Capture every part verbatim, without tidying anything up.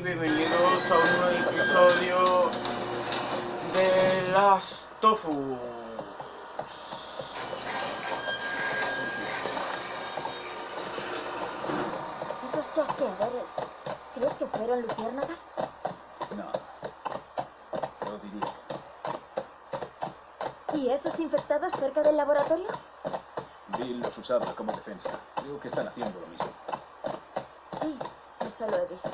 bienvenidos a un nuevo episodio de las Tofu. Esos chasqueadores, ¿crees que fueron luciérnagas? No, lo diría. ¿Y esos infectados cerca del laboratorio? Bill los usaba como defensa. Creo que están haciendo lo mismo. Sí, eso lo he visto.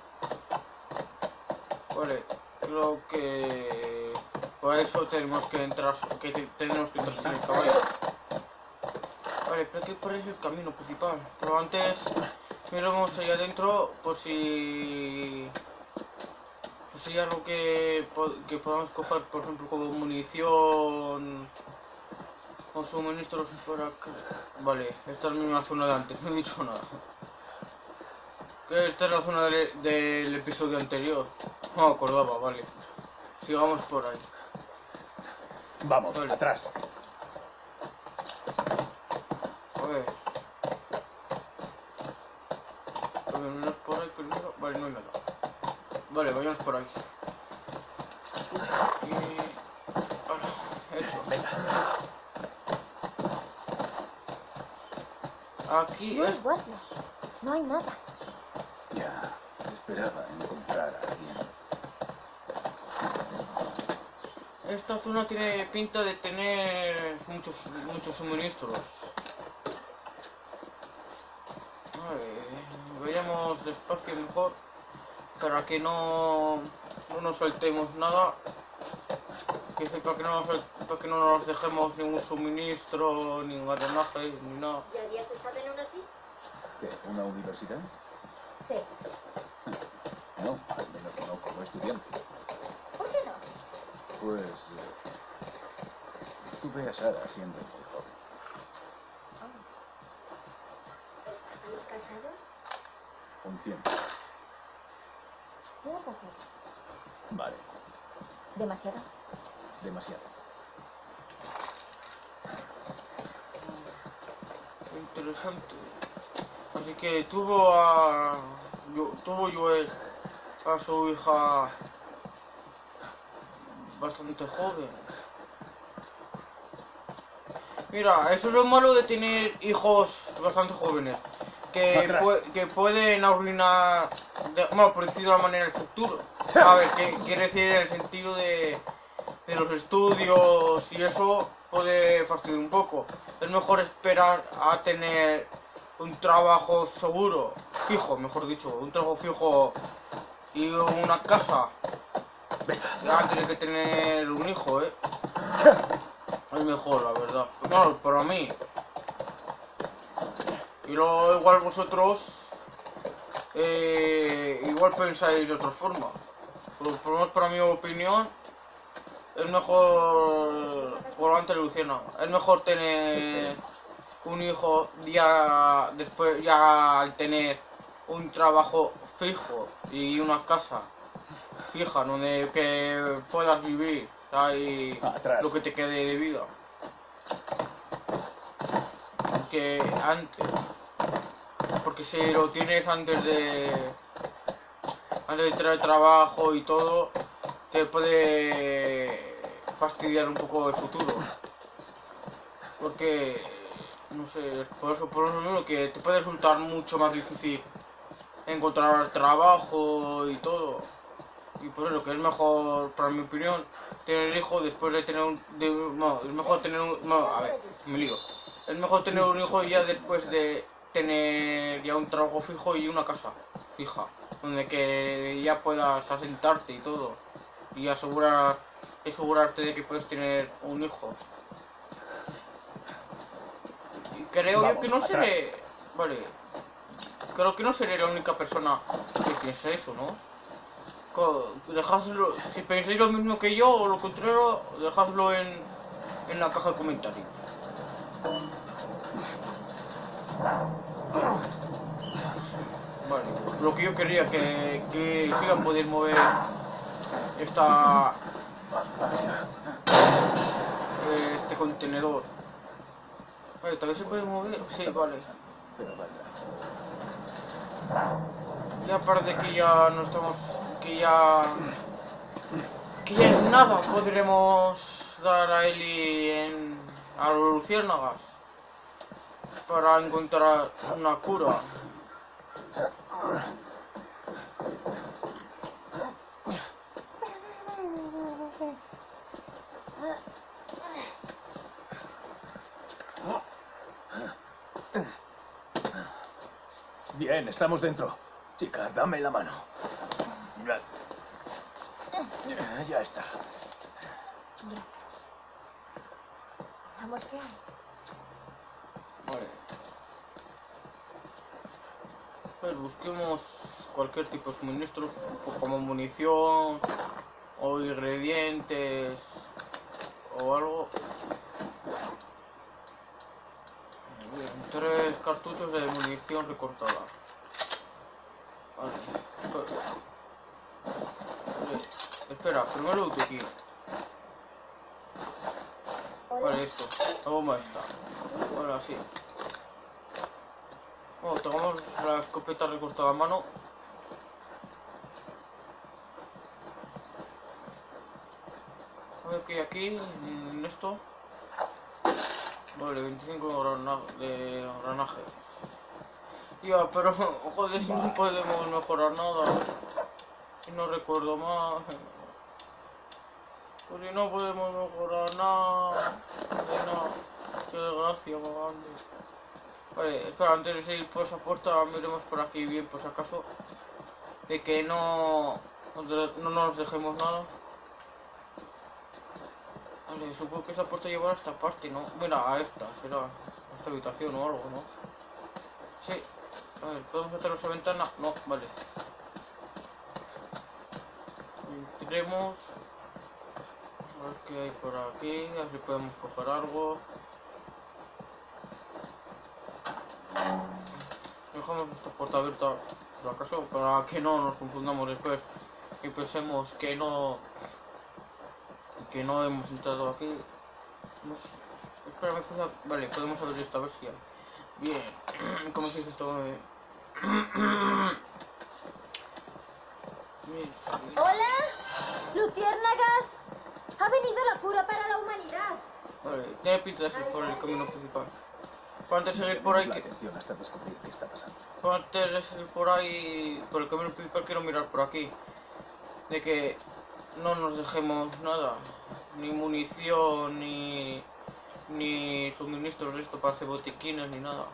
Vale, creo que por eso tenemos que entrar, que te- tenemos que entrar en el caballo. Vale, pero que por eso es el camino principal. Pero antes miramos ahí adentro por si por si hay algo que, po- que podamos coger, por ejemplo, como munición o suministros por acá. Vale, esta es la misma zona de antes, no he dicho nada. Que esta es la zona del, del episodio anterior. No me acordaba, vale. Sigamos por ahí. Vamos, Vale. atrás. A ver. Vámonos por ahí primero. Vale, no hay nada. Vale, vayamos por ahí. Y... ahora, hecho. Venga. Aquí No hay es... guardias. No hay nada. Ya, esperaba encontrar a alguien. Esta zona tiene pinta de tener muchos, muchos suministros. Vale, vayamos despacio mejor para que no, no nos saltemos nada. Que sí, para que, no nos, para que no nos dejemos ningún suministro, ni engranaje, ni nada. ¿Ya habías estado en una así? ¿Qué? ¿Una universidad? Sí. No, al menos no como estudiante. ¿Por qué no? Pues... eh, tuve a Sara siendo muy joven. ¿Estáis casados? Un tiempo. ¿Puedo hacer? Vale, ¿Demasiado? demasiado. Interesante. Así que tuvo a... Yo, tuvo Joel a su hija bastante joven. Mira, eso es lo malo de tener hijos bastante jóvenes. Que, Atrás. pue- que pueden arruinar, de, bueno, por decirlo de una manera, el futuro. A ver, ¿qué quiere decir en el sentido de, de los estudios y eso puede fastidiar un poco? Es mejor esperar a tener un trabajo seguro, fijo, mejor dicho, un trabajo fijo y una casa. Ya tiene que tener un hijo, ¿eh? Es mejor, la verdad. No, para mí. Y luego igual vosotros eh, igual pensáis de otra forma. Pero por lo menos para mi opinión es mejor, por lo antes Luciana, es mejor tener un hijo ya después, ya al tener un trabajo fijo y una casa fija donde que puedas vivir, ahí Atrás. lo que te quede de vida. Que antes, porque si lo tienes antes de antes de traer trabajo y todo, te puede fastidiar un poco el futuro, porque no sé, por eso por eso mismo que te puede resultar mucho más difícil encontrar trabajo y todo, y por eso que es mejor, para mi opinión, tener hijo después de tener un, de, no, es mejor tener un, no, a ver, me lío, es mejor tener un hijo ya después de tener ya un trabajo fijo y una casa fija, donde que ya puedas asentarte y todo, y asegurar, asegurarte de que puedes tener un hijo. Y creo yo Vamos, que no atrás. seré, vale, creo que no seré la única persona que piensa eso, ¿no? Co- Dejadlo, si pensáis lo mismo que yo o lo contrario, dejadlo en, en la caja de comentarios. Vale, lo que yo quería que, que sí iba a poder mover esta eh, este contenedor. Vale, tal vez se puede mover. Sí, Estaba vale. pensando, pero valdrá. Ya parece que ya no estamos... Que ya... Que ya en nada podremos dar a Ellie en... a los luciérnagas. Para encontrar una cura. Bien, estamos dentro. Chica, dame la mano. Ya está. Vamos, ¿qué hay? Vale. Pues busquemos cualquier tipo de suministro, como munición o ingredientes o algo. Bien, tres cartuchos de munición recortada. Vale. Espera, vale. Espera, primero uso aquí. Vale, esto. La bomba está. Vale, así. Bueno, tomamos la escopeta recortada a mano. A ver qué hay aquí en esto. Vale, veinticinco grana de granaje. Ya, pero joder, si no podemos mejorar nada. Si no recuerdo mal. Pues si no podemos mejorar nada. De nada. Qué desgracia, más grande. Vale, espera, antes de seguir por esa puerta, miremos por aquí bien, por si acaso. De que no, no nos dejemos nada. Vale, supongo que esa puerta llevará a esta parte, ¿no? Mira, a esta, será. A esta habitación o algo, ¿no? Sí. A ver, ¿podemos meter esa ventana? No, vale. Entremos. A ver qué hay por aquí, a ver si podemos coger algo. Dejamos esta puerta abierta, por acaso, para que no nos confundamos después y pensemos que no que no hemos entrado aquí. No sé. Espera, cuidado. Vale, podemos abrir esta versión. Bien. ¿Cómo se dice esto? Bien. ¡Hola! ¡Luciérnagas! ¡Ha venido la cura para la humanidad! Vale, tiene pinta de ser por el camino principal. Para antes de seguir por ahí... La Que... atención hasta descubrir qué está pasando. Para antes de seguir por ahí... Por el camino principal quiero mirar por aquí. De que no nos dejemos nada. Ni munición, ni... Ni suministros de esto para hacer botiquines, ni nada.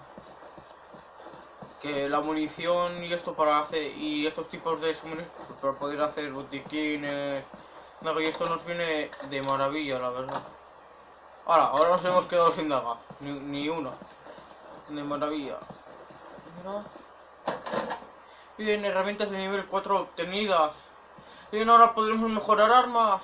Que la munición y esto para hacer... Y estos tipos de suministros para poder hacer botiquines... No, y esto nos viene de maravilla, la verdad. Ahora, ahora nos hemos quedado sin dagas. Ni, ni una. De maravilla. Mira. Bien, herramientas de nivel cuatro obtenidas. Bien, ahora podremos mejorar armas.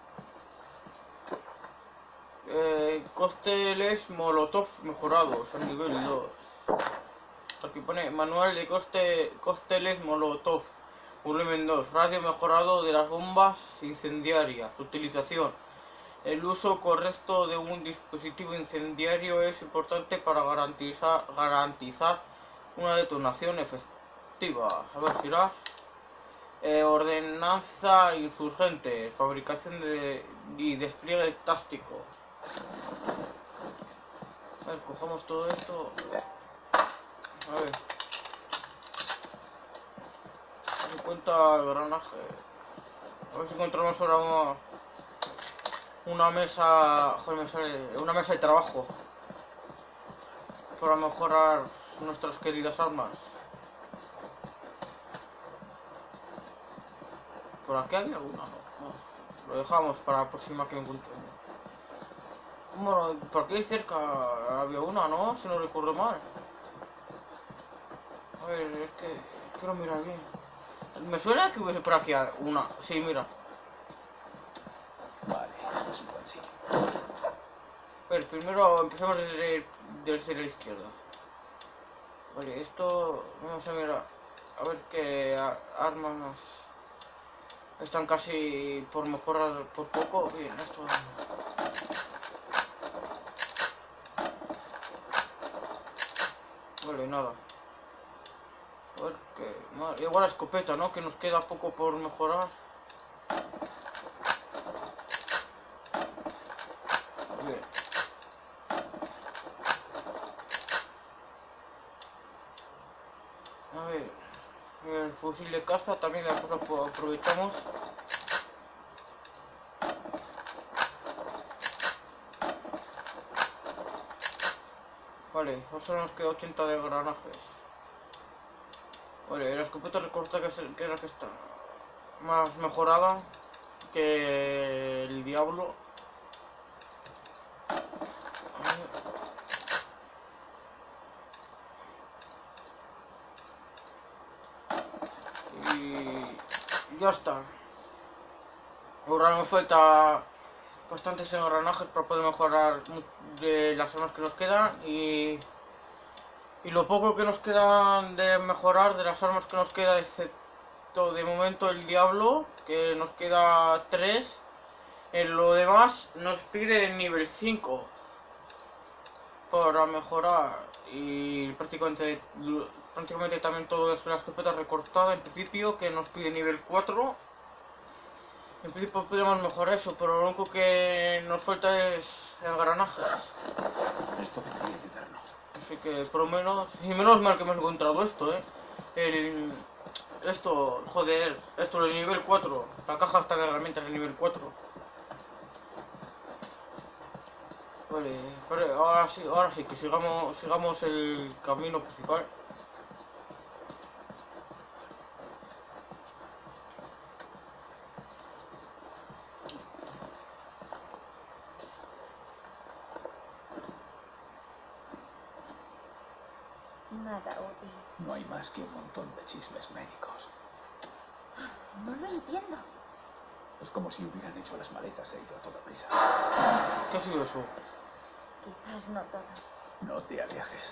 Eh, cócteles molotov mejorados a nivel dos. Aquí pone manual de coste, cócteles molotov. Volumen dos. Radio mejorado de las bombas incendiarias. Utilización. El uso correcto de un dispositivo incendiario es importante para garantizar, garantizar una detonación efectiva. A ver, girar. Eh, ordenanza insurgente. Fabricación de, y despliegue táctico. A ver, cojamos todo esto. A ver. Me cuenta el granaje. A ver si encontramos ahora una, una mesa. Joder, me sale. Una mesa de trabajo. Para mejorar nuestras queridas armas. Por aquí había una, no. no. Lo dejamos para la próxima que encontremos. Bueno, por aquí cerca había una, ¿no? Si no recuerdo mal. A ver, es que quiero mirar bien. Me suena que hubiese por aquí una. Sí, mira. Vale, esto es un buen sitio. A ver, primero empezamos desde, desde la izquierda. Vale, esto... Vamos a mirar. A ver qué armas... Están casi por mejorar por poco. Bien, esto... Vale, nada. A ver qué... Madre, igual la escopeta, ¿no? Que nos queda poco por mejorar. Bien. A ver... El fusil de caza también después lo aprovechamos. Vale, solo nos queda ochenta de granajes. Vale, la escopeta recorta que es el, que era que está más mejorada que el Diablo. Y ya está. Ahora nos falta bastantes engranajes para poder mejorar de las armas que nos quedan y, y lo poco que nos quedan de mejorar de las armas que nos queda, excepto de momento el Diablo, que nos queda tres. En lo demás nos pide nivel cinco para mejorar y prácticamente prácticamente también todas las escopetas recortadas en principio, que nos pide nivel cuatro. En principio podemos mejorar eso, pero lo único que nos falta es engranajes. Esto debería ayudarnos. Así que por lo menos, y menos mal que hemos encontrado esto, eh. El, esto, joder, esto de nivel cuatro. La caja está de herramientas de nivel cuatro. Vale, vale, ahora sí, ahora sí, que sigamos, sigamos el camino principal. Nada útil. No hay más que un montón de chismes médicos. No lo entiendo. Es como si hubieran hecho las maletas e ido a toda prisa. ¿Qué ha sido eso? Quizás no todos. No te alejes.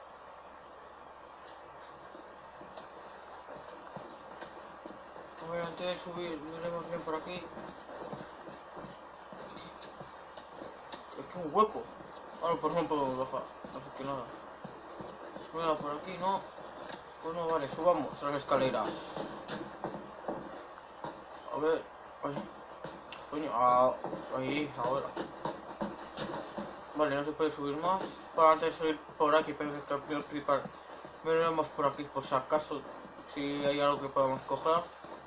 A ver, antes de subir, miremos bien por aquí. Es que un hueco. Ahora pues no podemos bajar, así que nada. Mira, por aquí no. Pues no, vale, subamos a las escaleras. A ver. Ay. Coño, ah, ahí, ahora. Vale, no se puede subir más. Para antes de seguir por aquí, pero el camino principal. Veremos por aquí, por si acaso, si hay algo que podamos coger.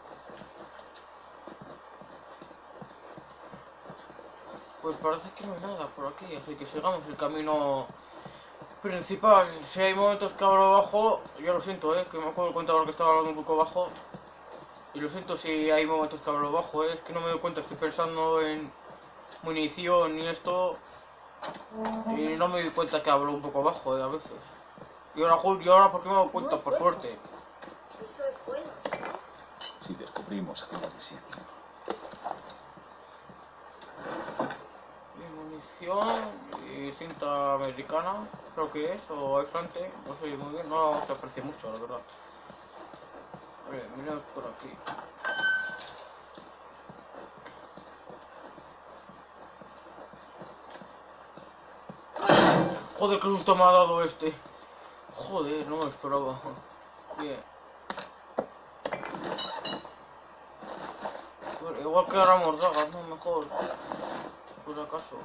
Pues parece que no hay nada por aquí, así que sigamos el camino principal. Si hay momentos que hablo bajo, yo lo siento, eh, que me acuerdo cuenta ahora que estaba hablando un poco bajo. Y lo siento si hay momentos que hablo bajo, eh, es que no me doy cuenta, estoy pensando en munición y esto. Y no me doy cuenta que hablo un poco bajo, eh, a veces. Y ahora, y ahora ¿por qué me doy cuenta? Por suerte. Eso es bueno. Si descubrimos aquella misión. Munición y cinta americana, creo que es, o aislante, no sé muy bien, no se aprecia mucho, la verdad. A ver, mirad por aquí. Joder, qué susto me ha dado este. Joder, no me lo esperaba. Bien. Bueno, igual que ahora mordagas, no, mejor. Por acaso.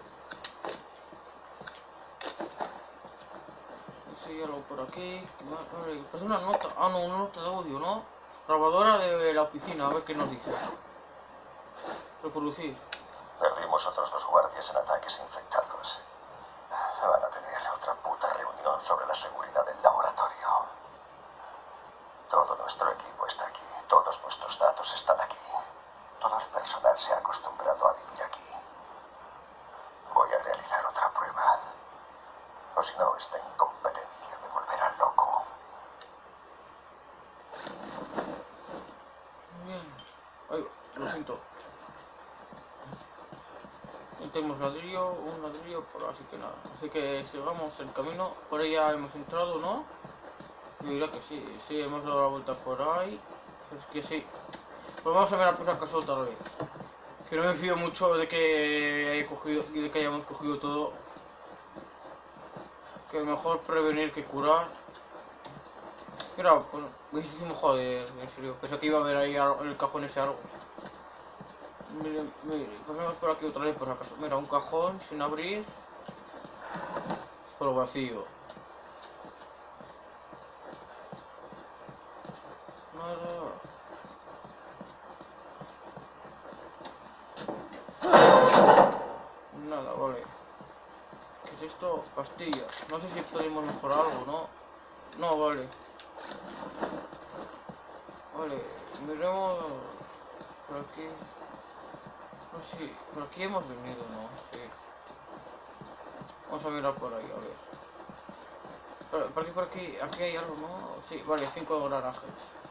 Sí, algo por aquí. Es una nota. Ah, no, una nota de audio, ¿no? Grabadora de la oficina, a ver qué nos dice. Reproducir. Perdimos otros dos guardias en ataques infectados. Van a tener otra puta reunión sobre la seguridad del laboratorio. Todo nuestro equipo está aquí. Todos nuestros datos están aquí. Todo el personal se ha acostumbrado a vivir aquí. Voy a realizar otra prueba. O si no, esta incompetencia me volverá loco. Bien. Ay, lo siento. Tenemos ladrillo, un ladrillo, por así que nada. Así que sigamos el camino. Por ahí ya hemos entrado, ¿no? Yo diría que sí, sí, hemos dado la vuelta por ahí. Es que sí. Pues vamos a ver a por acaso otra vez. Que no me fío mucho de que haya cogido, de que hayamos cogido todo. Que es mejor prevenir que curar. Mira, pues, me hicimos joder, en serio. Pensé que iba a haber ahí algo, en el cajón ese algo. Mire, mire, pasemos por aquí otra vez por acaso. Mira, un cajón sin abrir. Pero vacío. Nada. Nada, vale. ¿Qué es esto? Pastillas. No sé si podemos mejorar algo, ¿no? No, vale. Vale, miremos por aquí. No sé, sí, por aquí hemos venido, ¿no? Sí. Vamos a mirar por ahí, a ver. Por, por aquí, por aquí, aquí hay algo, ¿no? Sí, vale, cinco naranjas.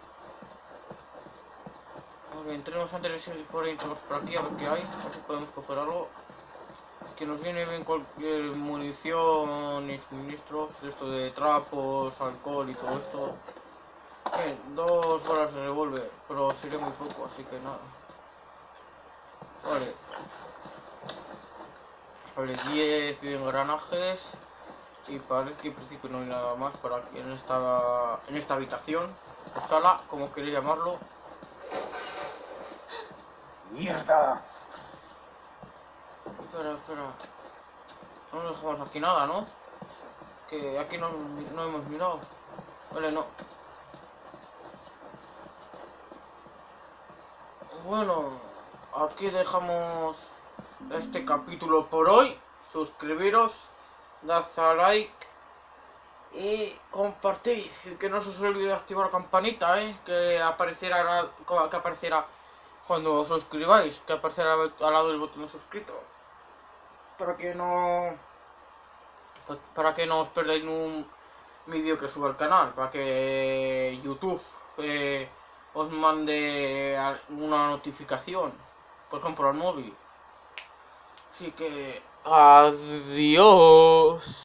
Vale, entremos antes de ir por ahí, entremos por aquí a ver qué hay, a ver si podemos coger algo. Que nos viene bien cualquier munición y suministros, esto de trapos, alcohol y todo esto. Bien, dos horas de revólver, pero sería muy poco, así que nada. Vale. Vale, diez engranajes. Y parece que en principio no hay nada más para aquí en esta, en esta habitación. O sala, como queréis llamarlo. ¡Mierda! Espera, espera. No nos dejamos aquí nada, ¿no? Que aquí no, no hemos mirado. Vale, no. Bueno, aquí dejamos este capítulo por hoy. Suscribiros, dad a like y compartís. Y que no se os olvide activar la campanita, ¿eh? Que aparecerá, que aparecerá cuando os suscribáis, que aparecerá al lado del botón de suscrito. Para que no... Para que no os perdáis un vídeo que suba al canal. Para que YouTube eh, os mande una notificación. Por ejemplo al móvil. Así que... Adiós.